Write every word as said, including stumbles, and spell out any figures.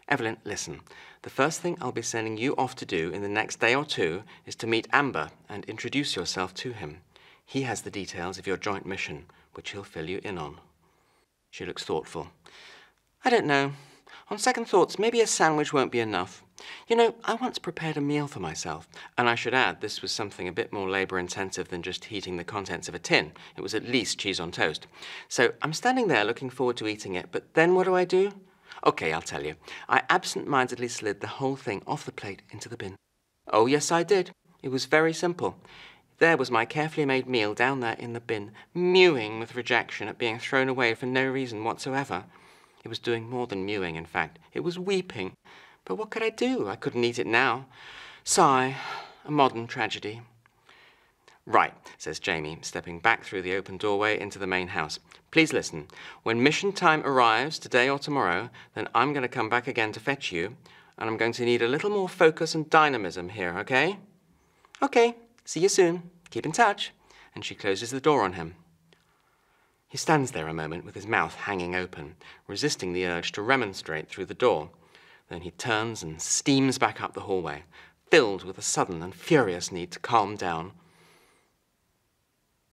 Evelyn, listen. The first thing I'll be sending you off to do in the next day or two is to meet Amber and introduce yourself to him. He has the details of your joint mission, which he'll fill you in on. She looks thoughtful. I don't know. On second thoughts, maybe a sandwich won't be enough. You know, I once prepared a meal for myself, and I should add this was something a bit more labour-intensive than just heating the contents of a tin. It was at least cheese on toast. So I'm standing there looking forward to eating it, but then what do I do? OK, I'll tell you. I absent-mindedly slid the whole thing off the plate into the bin. Oh, yes, I did. It was very simple. There was my carefully made meal down there in the bin, mewing with rejection at being thrown away for no reason whatsoever. It was doing more than mewing, in fact. It was weeping. But what could I do? I couldn't eat it now. Sigh, a modern tragedy. Right, says Jamie, stepping back through the open doorway into the main house. Please listen. When mission time arrives, today or tomorrow, then I'm going to come back again to fetch you, and I'm going to need a little more focus and dynamism here, okay? Okay, see you soon. Keep in touch. And she closes the door on him. He stands there a moment with his mouth hanging open, resisting the urge to remonstrate through the door. Then he turns and steams back up the hallway, filled with a sudden and furious need to calm down.